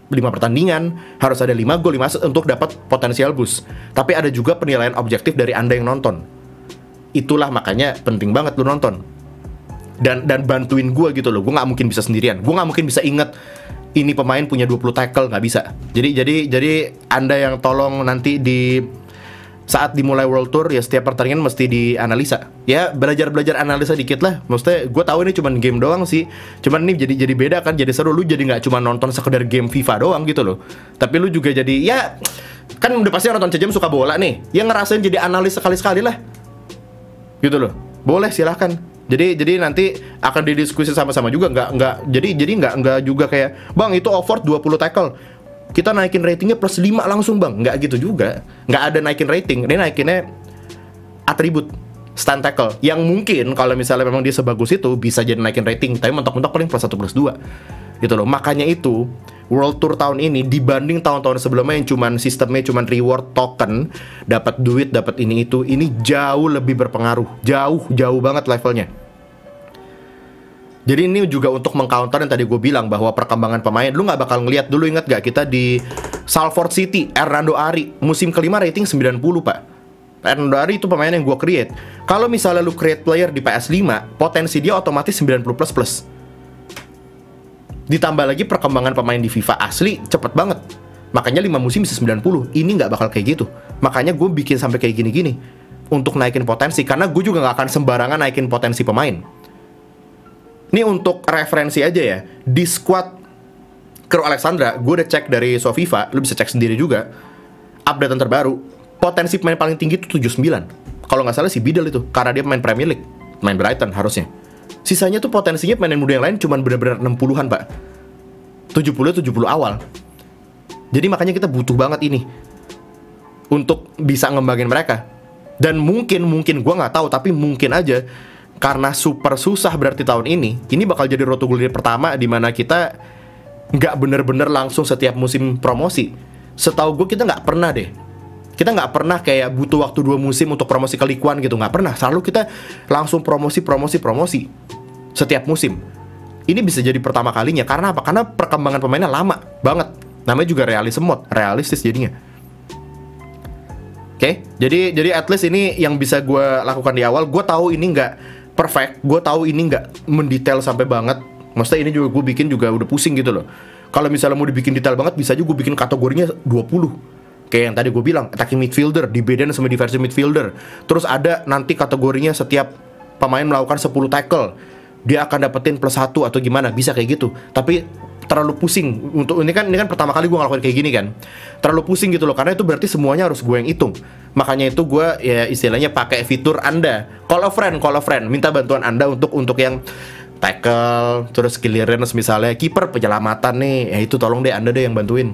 lima pertandingan, harus ada lima gol, lima assist untuk dapat potensial boost. Tapi ada juga penilaian objektif dari Anda yang nonton. Itulah makanya penting banget lu nonton. Dan dan bantuin gue gitu loh. Gue nggak mungkin bisa sendirian. Gue nggak mungkin bisa inget ini pemain punya dua puluh tackle, nggak bisa. Jadi jadi jadi Anda yang tolong nanti di saat dimulai World Tour ya setiap pertandingan mesti dianalisa. Ya belajar-belajar analisa dikit lah. Maksudnya gue tahu ini cuma game doang sih. Cuman ini jadi jadi beda kan, jadi seru. Lu jadi nggak cuma nonton sekedar game FIFA doang gitu loh. Tapi lu juga jadi ya kan udah pasti nonton sejam suka bola nih. Ya ngerasain jadi analis sekali-sekali lah. Gitu loh. Boleh silahkan. Jadi jadi nanti akan didiskusi sama-sama juga, nggak nggak jadi jadi nggak nggak juga kayak bang itu Offord dua puluh tackle kita naikin ratingnya plus lima langsung bang, nggak gitu juga, nggak ada naikin rating, ini naikinnya atribut stand tackle yang mungkin kalau misalnya memang dia sebagus itu bisa jadi naikin rating, tapi mentok-mentok paling plus satu plus dua gitu loh. Makanya itu World Tour tahun ini dibanding tahun-tahun sebelumnya yang cuman sistemnya cuman reward token, dapat duit, dapat ini itu, ini jauh lebih berpengaruh, jauh jauh banget levelnya. Jadi ini juga untuk mengcounter yang tadi gue bilang bahwa perkembangan pemain, lu nggak bakal ngelihat dulu, ingat gak kita di Salford City, Hernando Ari musim kelima rating sembilan puluh pak. Hernando Ari itu pemain yang gue create. Kalau misalnya lu create player di P S lima, potensi dia otomatis sembilan puluh plus plus. Ditambah lagi perkembangan pemain di FIFA asli cepet banget. Makanya lima musim bisa sembilan puluh. Ini nggak bakal kayak gitu. Makanya gue bikin sampai kayak gini-gini untuk naikin potensi, karena gue juga nggak akan sembarangan naikin potensi pemain. Ini untuk referensi aja ya. Di squad Crew Alexandra, gue udah cek dari Sofifa, lu bisa cek sendiri juga. Update terbaru, potensi pemain paling tinggi itu tujuh puluh sembilan. Kalau nggak salah si Bidal itu, karena dia main Premier League, main Brighton harusnya. Sisanya tuh potensinya pemain muda yang lain cuman benar-benar enam puluhan, Pak. tujuh puluh tujuh puluh awal. Jadi makanya kita butuh banget ini untuk bisa ngembangin mereka. Dan mungkin, mungkin gue nggak tahu, tapi mungkin aja karena super susah berarti tahun ini, ini bakal jadi Road to Glory pertama di mana kita nggak bener-bener langsung setiap musim promosi. Setahu gue kita nggak pernah deh. Kita nggak pernah kayak butuh waktu dua musim untuk promosi ke League One gitu, nggak pernah. Selalu kita langsung promosi, promosi, promosi setiap musim. Ini bisa jadi pertama kalinya. Karena apa? Karena perkembangan pemainnya lama banget. Namanya juga realism mode, realistis jadinya. Oke, okay? jadi jadi at least ini yang bisa gue lakukan di awal. Gue tahu ini nggak perfect, gue tahu ini nggak mendetail sampai banget. Maksudnya ini juga gue bikin juga udah pusing gitu loh. Kalau misalnya mau dibikin detail banget, bisa juga gue bikin kategorinya dua puluh. Kayak yang tadi gue bilang, attacking midfielder, dibedain sama defensive midfielder. Terus ada nanti kategorinya setiap pemain melakukan sepuluh tackle, dia akan dapetin plus satu atau gimana, bisa kayak gitu. Tapi terlalu pusing untuk ini kan ini kan pertama kali gue ngelakuin kayak gini kan, terlalu pusing gitu loh, karena itu berarti semuanya harus gue yang hitung. Makanya itu gue ya istilahnya pakai fitur Anda call a friend, call a friend, minta bantuan Anda untuk untuk yang tackle, terus clearance misalnya, kiper, penyelamatan nih, ya itu tolong deh Anda deh yang bantuin.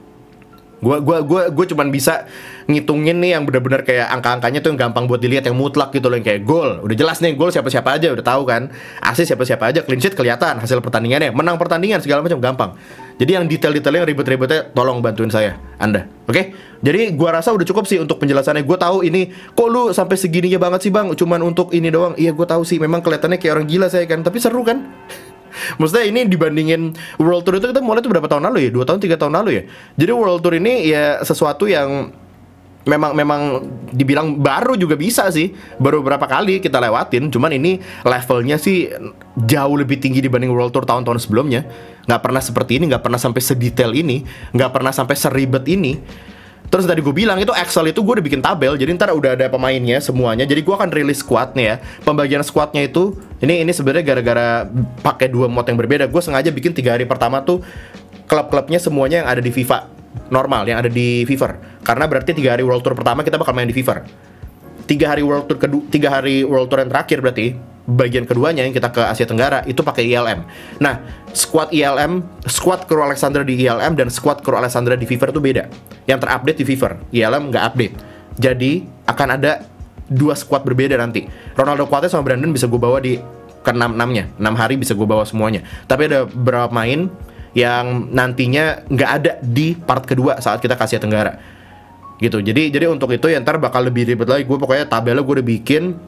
Gue gua gua gue cuman bisa ngitungin nih yang benar-benar kayak angka-angkanya tuh yang gampang buat dilihat, yang mutlak gitu loh, yang kayak gol. Udah jelas nih gol siapa-siapa aja, udah tahu kan. Assist siapa-siapa aja, clean sheet kelihatan, hasil pertandingannya, menang pertandingan segala macam gampang. Jadi yang detail-detailnya yang ribet-ribetnya tolong bantuin saya, Anda. Oke? Okay? Jadi gua rasa udah cukup sih untuk penjelasannya. Gue tahu ini kok lu sampai segininya banget sih, Bang, cuman untuk ini doang. Iya, gue tahu sih, memang kelihatannya kayak orang gila saya kan, tapi seru kan? Maksudnya ini dibandingin World Tour itu kita mulai itu berapa tahun lalu ya? Dua tahun, tiga tahun lalu ya? Jadi World Tour ini ya sesuatu yang memang memang dibilang baru juga bisa sih. Baru berapa kali kita lewatin. Cuman ini levelnya sih jauh lebih tinggi dibanding World Tour tahun-tahun sebelumnya. Nggak pernah seperti ini, nggak pernah sampai sedetail ini, nggak pernah sampai seribet ini. Terus tadi gue bilang itu Excel itu gue udah bikin tabel, jadi ntar udah ada pemainnya semuanya. Jadi gue akan rilis squad nih ya. Pembagian squadnya itu ini ini sebenarnya gara-gara pakai dua mode yang berbeda. Gue sengaja bikin tiga hari pertama tuh klub-klubnya semuanya yang ada di FIFA normal, yang ada di Fever. Karena berarti tiga hari World Tour pertama kita bakal main di Fever. Tiga hari World Tour kedua, tiga hari World Tour yang terakhir berarti bagian keduanya yang kita ke Asia Tenggara itu pakai I L M. Nah, squad I L M, squad Crew Alexandra di I L M dan squad Crew Alexandra di Fever itu beda. Yang terupdate di Fever, I L M nggak update. Jadi akan ada dua squad berbeda nanti. Ronaldo Kuate sama Brandon bisa gue bawa di ke enam-enamnya, enam hari bisa gue bawa semuanya. Tapi ada beberapa main yang nantinya nggak ada di part kedua saat kita ke Asia Tenggara. Gitu. Jadi jadi untuk itu ya ntar bakal lebih ribet lagi. Gue pokoknya tabelnya gue udah bikin.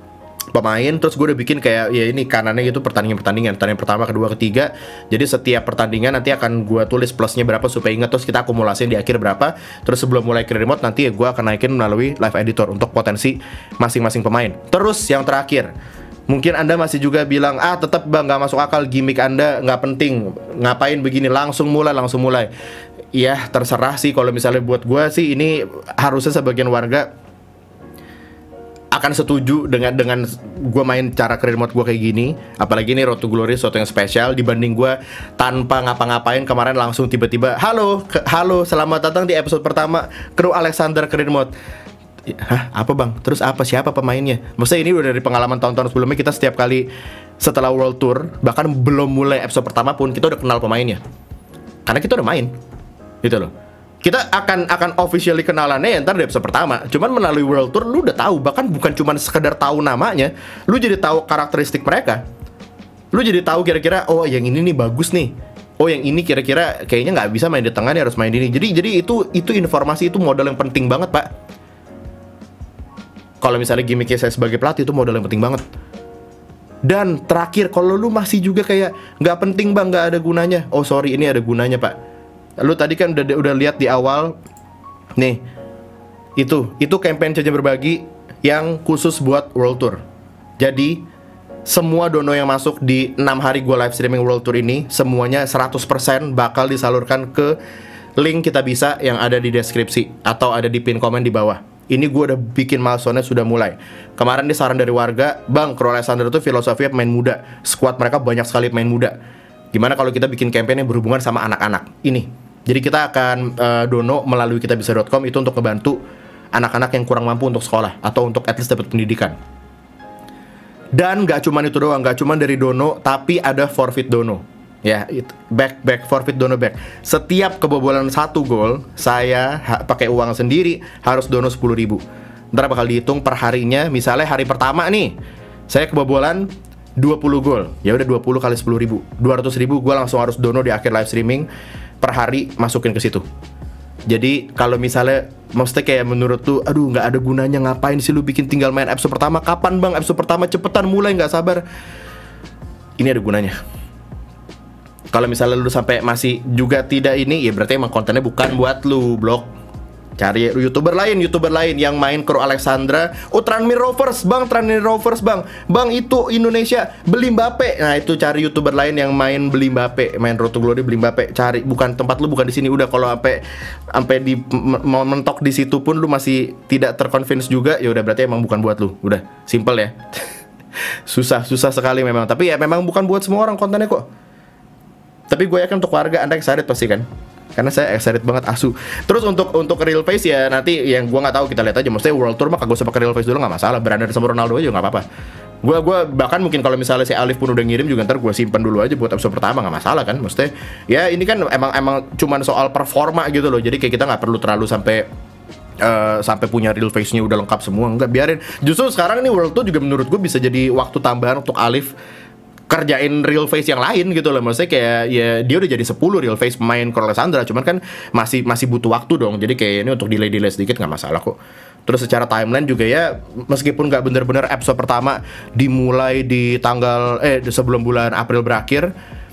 pemain, terus gue udah bikin kayak ya ini kanannya gitu pertandingan-pertandingan, pertandingan pertama, kedua, ketiga. Jadi setiap pertandingan nanti akan gue tulis plusnya berapa supaya ingat, terus kita akumulasiin di akhir berapa. Terus sebelum mulai career mode nanti ya gue akan naikin melalui live editor untuk potensi masing-masing pemain. Terus yang terakhir, mungkin Anda masih juga bilang, ah tetap bang nggak masuk akal, gimmick Anda nggak penting, ngapain begini, langsung mulai, langsung mulai. Ya terserah sih, kalau misalnya buat gue sih ini harusnya sebagian warga akan setuju dengan dengan gue main cara career mode gue kayak gini. Apalagi ini Road to Glory sesuatu yang spesial dibanding gue tanpa ngapa-ngapain kemarin langsung tiba-tiba halo ke, halo selamat datang di episode pertama Kru Alexander career mode. Hah apa bang? Terus apa, siapa pemainnya? Maksudnya ini udah dari pengalaman tahun-tahun sebelumnya, kita setiap kali setelah World Tour, bahkan belum mulai episode pertama pun kita udah kenal pemainnya, karena kita udah main gitu loh. Kita akan akan officially kenalannya ya ntar di episode pertama. Cuman melalui World Tour lu udah tahu, bahkan bukan cuma sekedar tahu namanya, lu jadi tahu karakteristik mereka. Lu jadi tahu kira-kira oh yang ini nih bagus nih. Oh yang ini kira-kira kayaknya nggak bisa main di tengah nih, harus main di ini. Jadi jadi itu itu informasi, itu modal yang penting banget, Pak. Kalau misalnya gimmicknya saya sebagai pelatih, itu modal yang penting banget. Dan terakhir, kalau lu masih juga kayak nggak penting bang, nggak ada gunanya. Oh sorry, ini ada gunanya, Pak. Lu tadi kan udah udah lihat di awal nih, itu itu campaign Caca Berbagi yang khusus buat World Tour. Jadi semua dono yang masuk di enam hari gue live streaming World Tour ini, semuanya seratus persen bakal disalurkan ke link Kita Bisa yang ada di deskripsi atau ada di pin komen di bawah. Ini gue udah bikin milestone-nya, sudah mulai. Kemarin di saran dari warga, bang, Kru Alexander itu filosofinya pemain muda, squad mereka banyak sekali pemain muda. Gimana kalau kita bikin campaign yang berhubungan sama anak-anak ini? Jadi kita akan uh, dono melalui kitabisa dot com itu untuk ngebantu anak-anak yang kurang mampu untuk sekolah atau untuk at least dapat pendidikan. Dan nggak cuma itu doang, nggak cuma dari dono, tapi ada forfeit dono. Ya, itu back back forfeit dono back. Setiap kebobolan satu gol, saya ha- pakai uang sendiri harus dono sepuluh ribu. Ntar bakal dihitung per harinya. Misalnya hari pertama nih, saya kebobolan dua puluh gol. Ya udah dua puluh kali sepuluh ribu, dua ratus ribu gue langsung harus dono di akhir live streaming. Per hari masukin ke situ. Jadi kalau misalnya maksudnya kayak menurut tuh, aduh nggak ada gunanya, ngapain sih lu bikin tinggal main episode pertama? Kapan bang episode pertama? Cepetan mulai, nggak sabar. Ini ada gunanya. Kalau misalnya lu sampai masih juga tidak ini, ya berarti emang kontennya bukan buat lu, blok. Cari YouTuber lain, YouTuber lain yang main Kru Alexandra. Oh Tranmere Rovers bang, Tranmere Rovers bang, bang itu Indonesia beli Mbappe. Nah itu cari YouTuber lain yang main beli Mbappe, main Road to Glory beli Mbappe. Cari, bukan tempat lu, bukan di sini. Udah kalau sampai sampai di mau mentok di situ pun lu masih tidak terconvince juga, ya udah berarti emang bukan buat lu. Udah simple ya. susah susah sekali memang. Tapi ya memang bukan buat semua orang kontennya kok. Tapi gue yakin untuk warga Anda excited pasti kan. Karena saya excited banget asu. Terus untuk untuk real face ya nanti yang gue nggak tahu, kita lihat aja. Maksudnya World Tour mah kagak usah pakai real face dulu, nggak masalah. Berandar sama Ronaldo aja nggak apa-apa. Gue gue bahkan mungkin kalau misalnya si Alif pun udah ngirim juga ntar gue simpan dulu aja buat episode pertama, nggak masalah kan. Maksudnya ya ini kan emang emang cuman soal performa gitu loh. Jadi kayak kita nggak perlu terlalu sampai uh, sampai punya real face-nya udah lengkap semua. Nggak, biarin. Justru sekarang ini World Tour juga menurut gue bisa jadi waktu tambahan untuk Alif kerjain real face yang lain gitu loh. Maksudnya kayak ya dia udah jadi sepuluh real face pemain Kru Alexandra, cuman kan masih masih butuh waktu dong. Jadi kayak ini untuk delay-delay sedikit nggak masalah kok. Terus secara timeline juga ya, meskipun nggak bener-bener episode pertama dimulai di tanggal eh sebelum bulan April berakhir,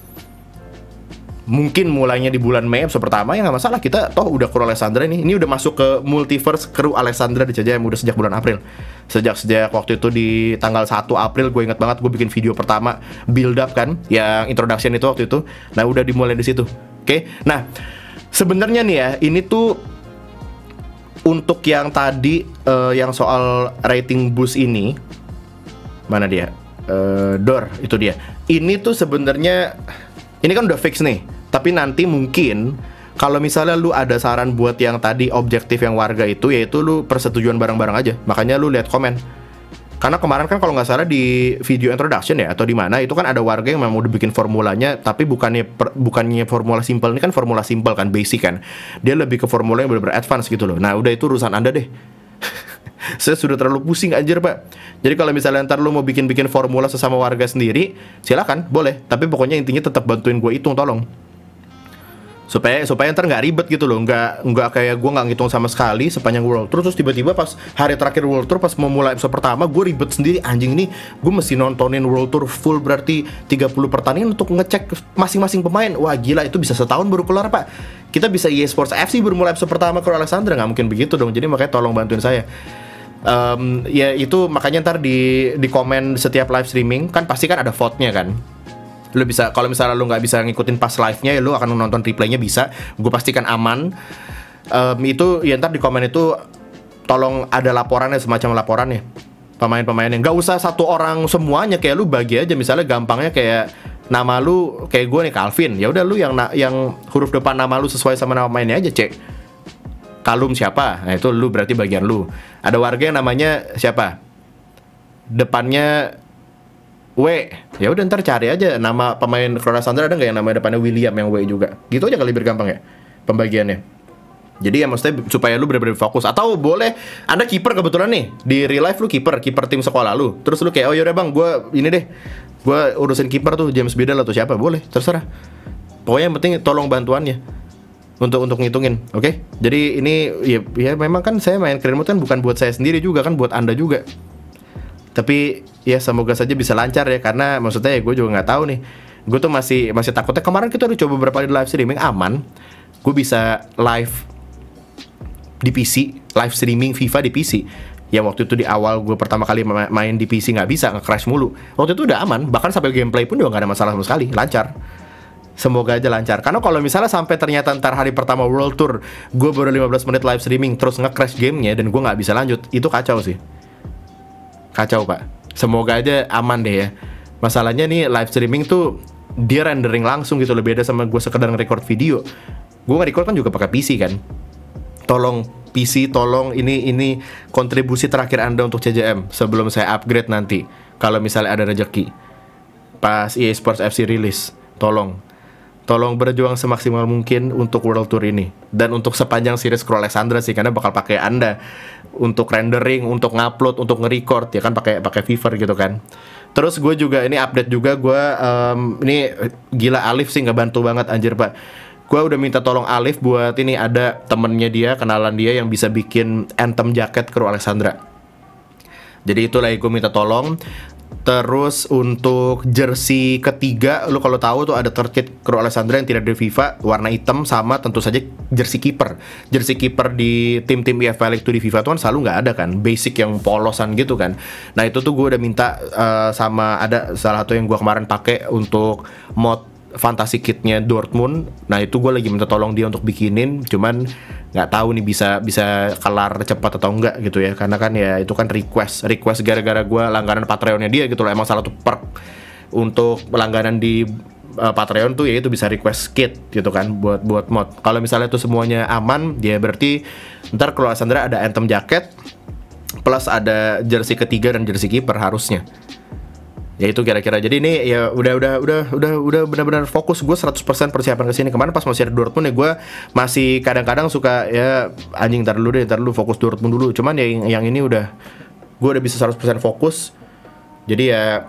mungkin mulainya di bulan Mei episode pertama, ya nggak masalah. Kita toh udah Kru Alexandra nih. Ini udah masuk ke multiverse Kru Alexandra di Jajam udah sejak bulan April. Sejak sejak waktu itu di tanggal satu April, gue ingat banget gue bikin video pertama build up kan, yang introduction itu waktu itu. Nah udah dimulai di situ. Oke. Okay? Nah sebenarnya nih ya, ini tuh untuk yang tadi uh, yang soal rating boost ini, mana dia? Uh, door itu dia. Ini tuh sebenarnya ini kan udah fix nih. Tapi nanti mungkin kalau misalnya lu ada saran buat yang tadi objektif yang warga itu, yaitu lu persetujuan bareng-bareng aja. Makanya lu lihat komen. Karena kemarin kan kalau nggak salah di video introduction ya atau di mana itu kan ada warga yang memang udah bikin formulanya, tapi bukannya per, bukannya formula simple. Ini kan formula simple kan, basic kan. Dia lebih ke formula yang benar-benar advance gitu loh. Nah udah itu urusan Anda deh. Saya sudah terlalu pusing anjir pak. Jadi kalau misalnya ntar lu mau bikin-bikin formula sesama warga sendiri, silakan, boleh. Tapi pokoknya intinya tetap bantuin gue hitung, tolong. supaya supaya ntar nggak ribet gitu loh, nggak nggak kayak gue nggak ngitung sama sekali sepanjang World Tour, terus tiba-tiba pas hari terakhir World Tour, pas mau mulai episode pertama gue ribet sendiri, anjing ini gue mesti nontonin World Tour full berarti tiga puluh pertandingan untuk ngecek masing-masing pemain. Wah gila, itu bisa setahun baru keluar pak. Kita bisa E A Sports F C baru mulai episode pertama Cro Alexandra, nggak mungkin begitu dong. Jadi makanya tolong bantuin saya. Um, ya itu makanya ntar di di komen setiap live streaming kan pasti kan ada vote-nya kan. Lu bisa, kalau misalnya lu nggak bisa ngikutin pas live-nya, ya lu akan nonton replaynya bisa. Gue pastikan aman. Um, itu ya ntar di komen itu tolong ada laporannya, semacam laporannya pemain-pemainnya. Nggak usah satu orang semuanya, kayak lu bagi aja. Misalnya gampangnya kayak nama lu kayak gue nih Calvin. Ya udah lu yang na- yang huruf depan nama lu sesuai sama nama mainnya aja, cek. Kalum siapa? Nah itu lu berarti bagian lu. Ada warga yang namanya siapa? Depannya W, ya udah ntar cari aja nama pemain Cro Alexandra ada nggak yang namanya depannya William yang W juga, gitu aja kali biar gampang ya pembagiannya. Jadi ya maksudnya supaya lu benar-benar fokus. Atau boleh Anda kiper kebetulan nih di real life, lu kiper kiper tim sekolah lu, terus lu kayak oh yaudah bang gue ini deh gue urusin kiper tuh James Bidal atau siapa, boleh terserah. Pokoknya yang penting tolong bantuannya untuk untuk ngitungin, oke? Okay? Jadi ini ya, ya memang kan saya main Career Mode kan bukan buat saya sendiri juga kan, buat Anda juga. Tapi ya semoga saja bisa lancar ya, karena maksudnya ya gue juga nggak tahu nih. Gue tuh masih masih takutnya. Kemarin kita udah coba beberapa kali live streaming aman. Gue bisa live di P C, live streaming FIFA di P C. Ya waktu itu di awal gue pertama kali ma- main di P C nggak bisa, nge-crash mulu. Waktu itu udah aman, bahkan sampai gameplay pun juga nggak ada masalah sama sekali, lancar. Semoga aja lancar. Karena kalau misalnya sampai ternyata ntar hari pertama World Tour gue baru lima belas menit live streaming terus nge-crash gamenya dan gue nggak bisa lanjut, itu kacau sih. Kacau pak. Semoga aja aman deh ya. Masalahnya nih live streaming tuh dia rendering langsung gitu, lebih beda sama gue sekedar nge-record video. Gue nge-record kan juga pakai P C kan. Tolong P C, tolong ini ini kontribusi terakhir Anda untuk C J M sebelum saya upgrade nanti. Kalau misalnya ada rezeki pas E A Sports F C rilis, tolong Tolong berjuang semaksimal mungkin untuk World Tour ini dan untuk sepanjang series Cro Alexandra sih, karena bakal pakai Anda untuk rendering, untuk ngupload, untuk nge-record ya kan, pakai pakai Fiverr gitu kan. Terus gue juga ini update juga gue um, ini gila Alif sih nggak bantu banget anjir pak. Gue udah minta tolong Alif buat ini, ada temennya dia, kenalan dia yang bisa bikin anthem jaket Cro Alexandra. Jadi itu lagi gue minta tolong. Terus untuk jersey ketiga, lu kalau tahu tuh ada third kit Cro Alexandra yang tidak ada di FIFA, warna hitam, sama tentu saja jersey kiper. Jersey kiper di tim-tim E F L itu di FIFA tuh kan selalu nggak ada kan, basic yang polosan gitu kan. Nah itu tuh gue udah minta uh, sama ada salah satu yang gue kemarin pakai untuk mod Fantasy kitnya Dortmund. Nah itu gue lagi minta tolong dia untuk bikinin, cuman nggak tahu nih bisa bisa kelar cepat atau enggak gitu ya, karena kan ya itu kan request request gara-gara gue langganan Patreonnya dia gitu loh. Emang salah satu perk untuk langganan di uh, Patreon tuh ya itu bisa request kit gitu kan buat buat mod. Kalau misalnya itu semuanya aman, dia berarti ntar Cro Alexandra ada anthem jacket plus ada jersey ketiga dan jersey kiper harusnya. Ya itu kira-kira. Jadi ini ya udah udah udah udah udah benar-benar fokus gue seratus persen persiapan ke sini. Kemarin pas masih ada Dortmund ya gue masih kadang-kadang suka ya anjing ntar dulu deh, ntar dulu fokus Dortmund dulu. Cuman ya yang, yang ini udah gue udah bisa seratus persen fokus. Jadi ya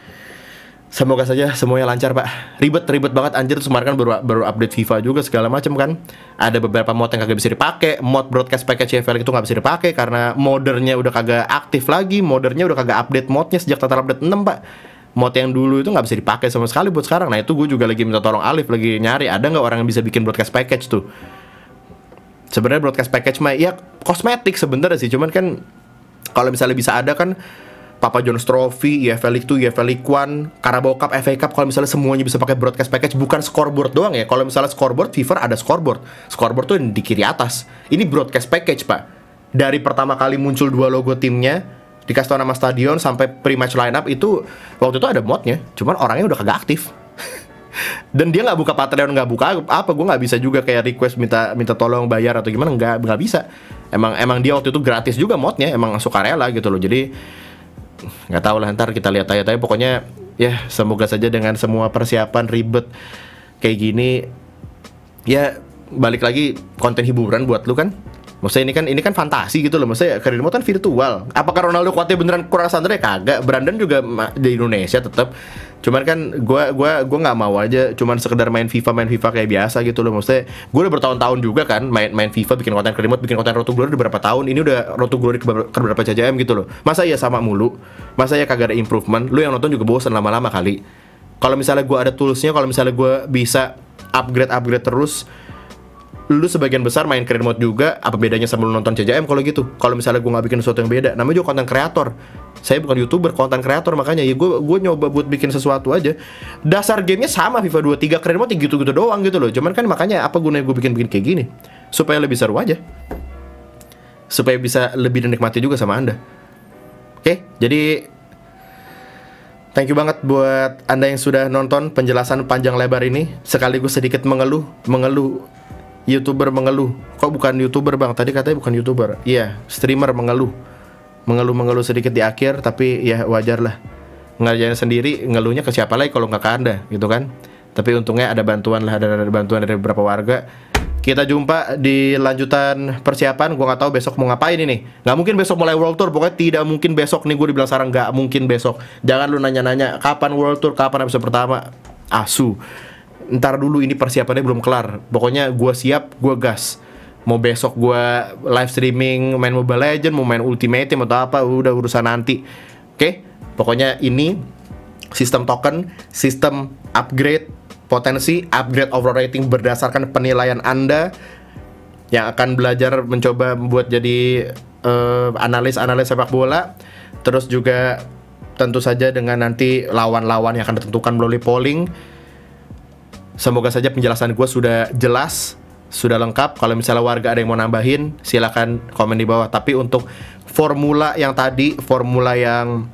semoga saja semuanya lancar pak. Ribet-ribet banget anjir. Kemarin kan baru baru update FIFA juga segala macam kan. Ada beberapa mod yang kagak bisa dipakai. Mod broadcast package C F L itu nggak bisa dipakai karena moddernya udah kagak aktif lagi. Moddernya udah kagak update modnya sejak total update enam pak. Mod yang dulu itu nggak bisa dipakai sama sekali buat sekarang. Nah itu gue juga lagi minta tolong Alif, lagi nyari ada nggak orang yang bisa bikin broadcast package tuh. Sebenarnya broadcast package mah ya kosmetik sebenarnya sih. Cuman kan kalau misalnya bisa ada kan Papa John's Trophy, E F L League two, E F L League one, Carabao Cup, F A Cup, kalau misalnya semuanya bisa pakai broadcast package, bukan scoreboard doang ya. Kalau misalnya scoreboard, FIFA ada scoreboard. Scoreboard tuh di kiri atas. Ini broadcast package, Pak. Dari pertama kali muncul dua logo timnya, dikasih tau nama stadion, sampai pre-match lineup itu, waktu itu ada modnya. Cuman orangnya udah kagak aktif. Dan dia nggak buka Patreon, nggak buka apa, gue nggak bisa juga kayak request minta minta tolong bayar atau gimana, nggak nggak bisa. Emang emang dia waktu itu gratis juga modnya, emang sukarela gitu loh. Jadi nggak tahu lah, ntar kita lihat aja. Tapi pokoknya ya semoga saja dengan semua persiapan ribet kayak gini ya balik lagi konten hiburan buat lu kan. Maksudnya ini kan ini kan fantasi gitu loh. Maksudnya Career Mode kan virtual. Apakah Ronaldo kuatnya beneran Cro Alexandra? Ya kagak. Brandon juga di Indonesia tetap. Cuman kan gue gua gua nggak mau aja cuman sekedar main FIFA main FIFA kayak biasa gitu loh. Maksudnya gue udah bertahun-tahun juga kan main main FIFA, bikin konten ke remote, bikin konten Road to Glory udah berapa tahun. Ini udah Road to Glory ke ber- ke berapa C J M gitu loh. Masa ya sama mulu? Masa ya kagak ada improvement? Lu yang nonton juga bosan lama-lama kali. Kalau misalnya gue ada toolsnya, kalau misalnya gue bisa upgrade-upgrade terus, lu sebagian besar main career mode juga, apa bedanya sama lu nonton C J M kalau gitu? Kalau misalnya gue nggak bikin sesuatu yang beda, namanya juga konten kreator. Saya bukan youtuber, konten kreator, makanya ya gue gue nyoba buat bikin sesuatu aja. Dasar gamenya sama FIFA dua puluh tiga, career mode gitu-gitu doang gitu loh. Cuman kan makanya apa gunanya gue bikin-bikin kayak gini? Supaya lebih seru aja, supaya bisa lebih dinikmati juga sama Anda. Oke, jadi thank you banget buat Anda yang sudah nonton penjelasan panjang lebar ini. Sekaligus sedikit mengeluh, mengeluh YouTuber mengeluh. Kok bukan YouTuber bang? Tadi katanya bukan YouTuber. Iya, streamer mengeluh. Mengeluh-mengeluh sedikit di akhir, tapi ya wajar lah. Ngerjain sendiri, ngeluhnya ke siapa lagi kalau nggak ke Anda, gitu kan? Tapi untungnya ada bantuan lah, ada, ada bantuan dari beberapa warga. Kita jumpa di lanjutan persiapan. Gua nggak tahu besok mau ngapain ini. Nggak mungkin besok mulai World Tour. Pokoknya tidak mungkin besok nih. Gue dibilang sekarang nggak mungkin besok. Jangan lu nanya-nanya kapan World Tour, kapan episode pertama. Asu. Ntar dulu, ini persiapannya belum kelar. Pokoknya gue siap, gue gas. Mau besok gue live streaming main Mobile Legends, mau main Ultimate Team atau apa, udah urusan nanti. Oke, pokoknya ini sistem token, sistem upgrade potensi, upgrade overall rating berdasarkan penilaian Anda yang akan belajar mencoba membuat jadi uh, analis-analis sepak bola. Terus juga tentu saja dengan nanti lawan-lawan yang akan ditentukan melalui polling. Semoga saja penjelasan gue sudah jelas, sudah lengkap. Kalau misalnya warga ada yang mau nambahin, silakan komen di bawah. Tapi untuk formula yang tadi, formula yang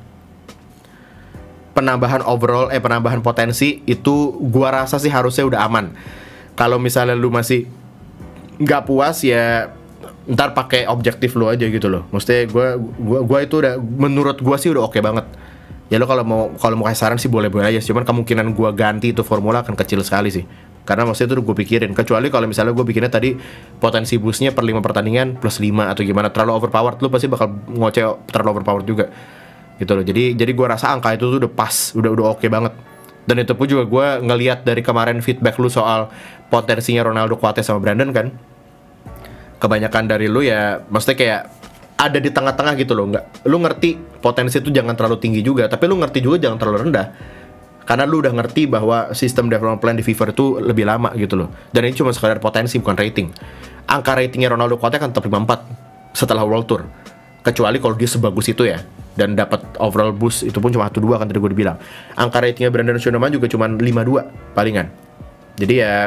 penambahan overall, eh penambahan potensi, itu gua rasa sih harusnya udah aman. Kalau misalnya lu masih nggak puas, ya ntar pakai objektif lu aja gitu loh. Maksudnya gua, gua, gua itu udah, menurut gua sih udah oke banget. Ya lo kalau mau kalau mau kasih saran sih boleh-boleh aja. Cuman kemungkinan gua ganti itu formula akan kecil sekali sih. Karena maksudnya itu udah gue pikirin. Kecuali kalau misalnya gue bikinnya tadi potensi boostnya per lima pertandingan plus lima atau gimana, terlalu overpowered, lu pasti bakal ngoceh terlalu overpowered juga gitu loh. Jadi jadi gue rasa angka itu tuh udah pas, udah udah oke banget. Dan itu pun juga gue ngelihat dari kemarin feedback lu soal potensinya Ronaldo kuatnya sama Brandon kan. Kebanyakan dari lu ya maksudnya kayak ada di tengah-tengah gitu loh. Nggak, lu ngerti potensi itu jangan terlalu tinggi juga, tapi lu ngerti juga jangan terlalu rendah. Karena lu udah ngerti bahwa sistem development plan di FIFA itu lebih lama gitu loh. Dan ini cuma sekadar potensi, bukan rating. Angka ratingnya Ronaldo kuatnya kan top lima puluh empat setelah World Tour. Kecuali kalau dia sebagus itu ya, dan dapat overall boost itu pun cuma satu dua kan tadi gue bilang. Angka ratingnya Brandon Shonoma juga cuma lima dua palingan. Jadi ya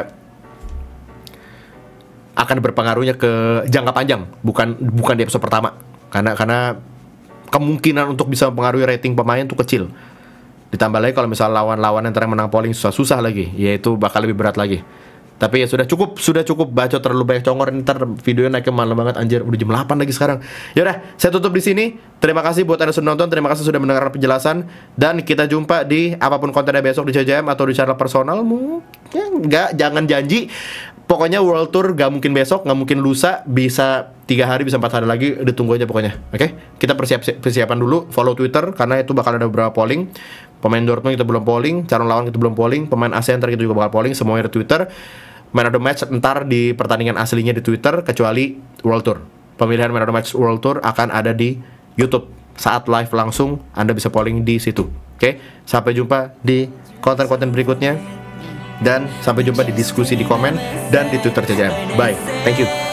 akan berpengaruhnya ke jangka panjang, bukan bukan di episode pertama. Karena karena kemungkinan untuk bisa mempengaruhi rating pemain tuh kecil. Ditambah lagi kalau misalnya lawan-lawan yang terang menang polling susah-susah lagi, yaitu bakal lebih berat lagi. Tapi ya sudah cukup, sudah cukup bacot terlalu banyak congor. Ntar videonya naiknya malam banget anjir, udah jam delapan lagi sekarang. Yaudah, saya tutup di sini. Terima kasih buat Anda sudah nonton, terima kasih sudah mendengarkan penjelasan, dan kita jumpa di apapun kontennya besok di C J M atau di channel personalmu. Ya, enggak, jangan janji. Pokoknya World Tour gak mungkin besok, gak mungkin lusa, bisa tiga hari, bisa empat hari lagi, ditunggu aja pokoknya. Oke, okay? Kita persiap persiapan dulu, follow Twitter karena itu bakal ada beberapa polling. Pemain Dortmund kita belum polling, calon lawan kita belum polling, pemain A S E ntar kita juga bakal polling, semuanya di Twitter. Man of the Match ntar di pertandingan aslinya di Twitter, kecuali World Tour. Pemilihan Man of the Match World Tour akan ada di YouTube. Saat live langsung, Anda bisa polling di situ. Oke, okay? Sampai jumpa di konten-konten berikutnya. Dan sampai jumpa di diskusi di komen dan di Twitter C J M. Bye, thank you.